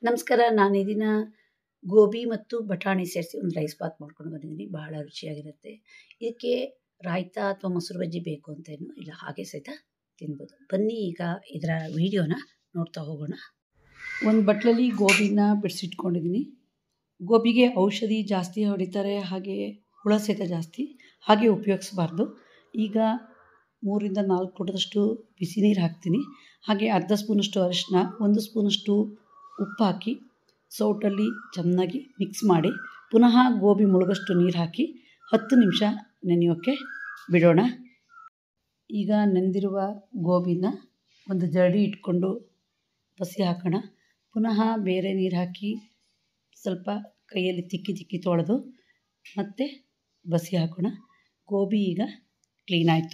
ನಮಸ್ಕಾರ. ನಾನು ಈ ದಿನ ಗೋಬಿ ಮತ್ತು ಬಟಾಣಿ ಸೇರಿಸಿ ಒಂದು ರೈಸ್ ಬಾತ್ ಮಾಡ್ಕೊಂಡು ಬಂದಿದ್ದೀನಿ. ಬಹಳ ರುಚಿಯಾಗಿರುತ್ತೆ. ಇದಕ್ಕೆ ರಾಯ್ತಾ ಅಥವಾ ಮೊಸರು ಬಜ್ಜಿ ಬೇಕು ಅಂತೇನು ಇಲ್ಲ, ಹಾಗೆ ಸಹಿತ ತಿನ್ಬೋದು. ಬನ್ನಿ ಈಗ ಇದರ ವಿಡಿಯೋನ ನೋಡ್ತಾ ಹೋಗೋಣ. ಒಂದು ಬಟ್ಲಲ್ಲಿ ಗೋಬಿನ ಬಿಡಿಸಿಟ್ಕೊಂಡಿದ್ದೀನಿ. ಗೋಬಿಗೆ ಔಷಧಿ ಜಾಸ್ತಿ ಹೊಡಿತಾರೆ, ಹಾಗೆ ಹುಳ ಸಹಿತ ಜಾಸ್ತಿ, ಹಾಗೆ ಉಪಯೋಗಿಸಬಾರ್ದು. ಈಗ 3 ರಿಂದ 4 ಲೋಟದಷ್ಟು ಬಿಸಿ ನೀರು ಹಾಕ್ತೀನಿ. ಹಾಗೆ ಅರ್ಧ ಸ್ಪೂನಷ್ಟು ಅರಿಶಿನ, 1 ಸ್ಪೂನಷ್ಟು ಉಪ್ಪು ಹಾಕಿ ಸೌಟಲ್ಲಿ ಚೆನ್ನಾಗಿ ಮಿಕ್ಸ್ ಮಾಡಿ ಪುನಃ ಗೋಬಿ ಮುಳುಗಷ್ಟು ನೀರು ಹಾಕಿ 10 ನಿಮಿಷ ನೆನೆಯೋಕ್ಕೆ ಬಿಡೋಣ. ಈಗ ನೆಂದಿರುವ ಗೋಬಿನ ಒಂದು ಜರಡಿ ಇಟ್ಕೊಂಡು ಬಸಿ ಹಾಕೋಣ. ಪುನಃ ಬೇರೆ ನೀರು ಹಾಕಿ ಸ್ವಲ್ಪ ಕೈಯಲ್ಲಿ ತಿಕ್ಕಿ ತೊಳೆದು ಮತ್ತೆ ಬಸಿ ಹಾಕೋಣ. ಗೋಬಿ ಈಗ ಕ್ಲೀನ್ ಆಯಿತು.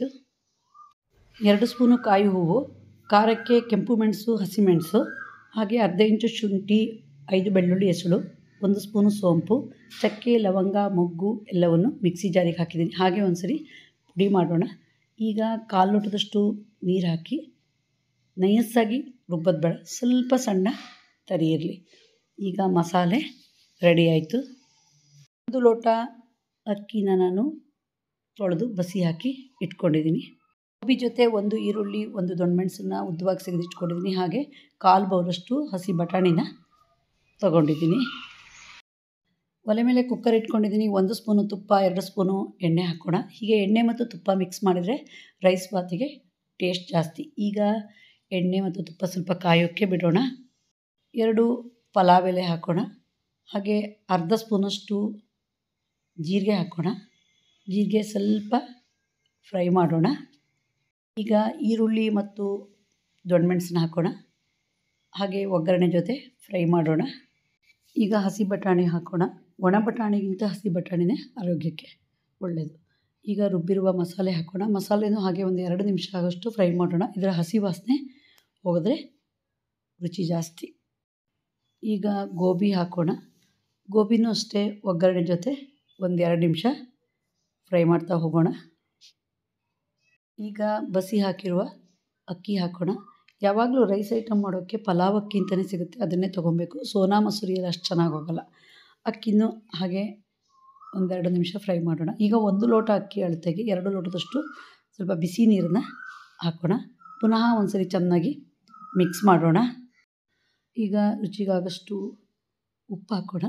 2 ಸ್ಪೂನು ಕಾಯಿ ಹೂವು, ಖಾರಕ್ಕೆ ಕೆಂಪು ಮೆಣಸು, ಹಸಿಮೆಣಸು, ಹಾಗೆ ಅರ್ಧ ಇಂಚು ಶುಂಠಿ, 5 ಬೆಳ್ಳುಳ್ಳಿ ಎಸಳು, 1 ಸ್ಪೂನು ಸೋಂಪು, ಚಕ್ಕೆ, ಲವಂಗ, ಮೊಗ್ಗು ಎಲ್ಲವನ್ನು ಮಿಕ್ಸಿ ಜಾರಿಗೆ ಹಾಕಿದ್ದೀನಿ. ಹಾಗೆ ಒಂದು ಸರಿ ಪುಡಿ ಮಾಡೋಣ. ಈಗ 1/4 ಲೋಟದಷ್ಟು ನೀರು ಹಾಕಿ ನೈಸಾಗಿ ರುಬ್ಬೋದು ಬೇಡ, ಸ್ವಲ್ಪ ಸಣ್ಣ ತರಿ ಇರಲಿ. ಈಗ ಮಸಾಲೆ ರೆಡಿ ಆಯಿತು. 1 ಲೋಟ ಅಕ್ಕಿನ ನಾನು ತೊಳೆದು ಬಸಿ ಹಾಕಿ ಇಟ್ಕೊಂಡಿದ್ದೀನಿ. ಗೋಬಿ ಜೊತೆ 1 ಈರುಳ್ಳಿ, 1 ದೊಣ್ಣೆಮೆಣಸನ್ನು ಉದ್ದವಾಗಿ ಸಿಗದಿಟ್ಕೊಂಡಿದ್ದೀನಿ. ಹಾಗೆ 1/4 ಬೌಲಷ್ಟು ಹಸಿ ಬಟಾಣಿನ ತೊಗೊಂಡಿದ್ದೀನಿ. ಒಲೆ ಮೇಲೆ ಕುಕ್ಕರ್ ಇಟ್ಕೊಂಡಿದ್ದೀನಿ. 1 ಸ್ಪೂನು ತುಪ್ಪ, 2 ಸ್ಪೂನು ಎಣ್ಣೆ ಹಾಕೋಣ. ಹೀಗೆ ಎಣ್ಣೆ ಮತ್ತು ತುಪ್ಪ ಮಿಕ್ಸ್ ಮಾಡಿದರೆ ರೈಸ್ ಬಾತಿಗೆ ಟೇಸ್ಟ್ ಜಾಸ್ತಿ. ಈಗ ಎಣ್ಣೆ ಮತ್ತು ತುಪ್ಪ ಸ್ವಲ್ಪ ಕಾಯೋಕ್ಕೆ ಬಿಡೋಣ. 2 ಪಲಾವ್ ಎಲೆ ಹಾಕೋಣ. ಹಾಗೆ ಅರ್ಧ ಸ್ಪೂನಷ್ಟು ಜೀರಿಗೆ ಹಾಕೋಣ. ಜೀರಿಗೆ ಸ್ವಲ್ಪ ಫ್ರೈ ಮಾಡೋಣ. ಈಗ ಈರುಳ್ಳಿ ಮತ್ತು ದೊಣ್ಣೆಮೆಣಸನ್ನ ಹಾಕೋಣ. ಹಾಗೆ ಒಗ್ಗರಣೆ ಜೊತೆ ಫ್ರೈ ಮಾಡೋಣ. ಈಗ ಹಸಿ ಬಟಾಣಿ ಹಾಕೋಣ. ಒಣ ಬಟಾಣಿಗಿಂತ ಹಸಿ ಬಟಾಣಿನೇ ಆರೋಗ್ಯಕ್ಕೆ ಒಳ್ಳೆಯದು. ಈಗ ರುಬ್ಬಿರುವ ಮಸಾಲೆ ಹಾಕೋಣ. ಮಸಾಲೆನೂ ಹಾಗೆ ಒಂದು 2 ನಿಮಿಷ ಆಗೋಷ್ಟು ಫ್ರೈ ಮಾಡೋಣ. ಇದರ ಹಸಿ ವಾಸನೆ ಹೋಗಿದ್ರೆ ರುಚಿ ಜಾಸ್ತಿ. ಈಗ ಗೋಬಿ ಹಾಕೋಣ. ಗೋಬಿನೂ ಅಷ್ಟೇ ಒಗ್ಗರಣೆ ಜೊತೆ ಒಂದು 2 ನಿಮಿಷ ಫ್ರೈ ಮಾಡ್ತಾ ಹೋಗೋಣ. ಈಗ ಬಸಿ ಹಾಕಿರುವ ಅಕ್ಕಿ ಹಾಕೋಣ. ಯಾವಾಗಲೂ ರೈಸ್ ಐಟಮ್ ಮಾಡೋಕ್ಕೆ ಪಲಾವ್ ಅಕ್ಕಿ ಅಂತಲೇ ಸಿಗುತ್ತೆ, ಅದನ್ನೇ ತೊಗೊಬೇಕು. ಸೋನಾ ಮಸೂರಿಯಲ್ಲಿ ಅಷ್ಟು ಚೆನ್ನಾಗಿ ಹೋಗೋಲ್ಲ. ಅಕ್ಕಿನೂ ಹಾಗೆ ಒಂದು 2 ನಿಮಿಷ ಫ್ರೈ ಮಾಡೋಣ. ಈಗ 1 ಲೋಟ ಅಕ್ಕಿ ಅಳತೆಗೆ 2 ಲೋಟದಷ್ಟು ಸ್ವಲ್ಪ ಬಿಸಿ ನೀರನ್ನು ಹಾಕೋಣ. ಪುನಃ ಒಂದು ಸರಿ ಚೆನ್ನಾಗಿ ಮಿಕ್ಸ್ ಮಾಡೋಣ. ಈಗ ರುಚಿಗಾಗಷ್ಟು ಉಪ್ಪು ಹಾಕೋಣ.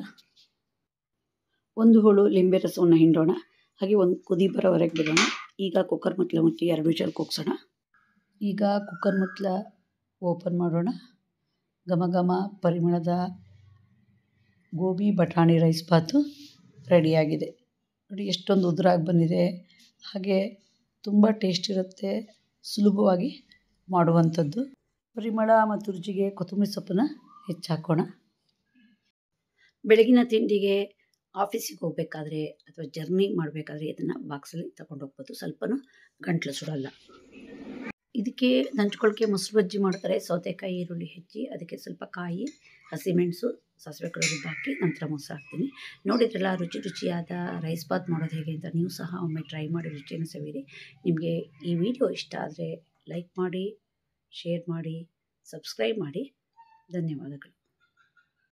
1 ಹೋಳು ಲಿಂಬೆ ರಸವನ್ನು ಹಿಂಡೋಣ. ಹಾಗೆ ಒಂದು ಕುದಿ ಬರೋವರೆಗೆ ಬಿಡೋಣ. ಈಗ ಕುಕ್ಕರ್ ಮುಚ್ಚಳ ಮುಚ್ಚಿ 2 ವಿಷಲ್ ಕೂಗ್ಸೋಣ. ಈಗ ಕುಕ್ಕರ್ ಮುಚ್ಚಳ ಓಪನ್ ಮಾಡೋಣ. ಘಮ ಘಮ ಪರಿಮಳದ ಗೋಬಿ ಬಟಾಣಿ ರೈಸ್ ಬಾತು ರೆಡಿಯಾಗಿದೆ. ನೋಡಿ ಎಷ್ಟೊಂದು ಉದುರಾಗಿ ಬಂದಿದೆ. ಹಾಗೆ ತುಂಬ ಟೇಸ್ಟ್ ಇರುತ್ತೆ, ಸುಲಭವಾಗಿ ಮಾಡುವಂಥದ್ದು. ಪರಿಮಳ ಮತ್ತು ರುಚಿಗೆ ಕೊತ್ತಂಬರಿ ಸೊಪ್ಪನ್ನು ಹೆಚ್ಚಾಕೋಣ. ಬೆಳಗಿನ ತಿಂಡಿಗೆ ಆಫೀಸಿಗೆ ಹೋಗಬೇಕಾದ್ರೆ ಅಥವಾ ಜರ್ನಿ ಮಾಡಬೇಕಾದ್ರೆ ಇದನ್ನು ಬಾಕ್ಸಲ್ಲಿ ತಗೊಂಡು ಹೋಗ್ಬೋದು. ಸ್ವಲ್ಪನೂ ಗಂಟಲು ಸುಡಲ್ಲ. ಇದಕ್ಕೆ ನಂಚ್ಕೊಳ್ಳೋಕ್ಕೆ ಮೊಸರು ಬಜ್ಜಿ ಮಾಡ್ತಾರೆ. ಸೌತೆಕಾಯಿ, ಈರುಳ್ಳಿ ಹೆಚ್ಚಿ ಅದಕ್ಕೆ ಸ್ವಲ್ಪ ಕಾಯಿ, ಹಸಿಮೆಣಸು, ಸಾಸಿವೆ ಕಾಳು ರುಬ್ಬಿ ಹಾಕಿ ನಂತರ ಮೊಸರು ಹಾಕ್ತೀನಿ. ನೋಡಿದ್ರಲ್ಲ ರುಚಿಯಾದ ರೈಸ್ ಬಾತ್ ಮಾಡೋದು ಹೇಗೆ ಅಂತ. ನೀವು ಸಹ ಒಮ್ಮೆ ಟ್ರೈ ಮಾಡಿ ರುಚಿಯನ್ನು ಸವಿರಿ. ನಿಮಗೆ ಈ ವಿಡಿಯೋ ಇಷ್ಟ ಆದರೆ ಲೈಕ್ ಮಾಡಿ, ಶೇರ್ ಮಾಡಿ, ಸಬ್ಸ್ಕ್ರೈಬ್ ಮಾಡಿ. ಧನ್ಯವಾದಗಳು.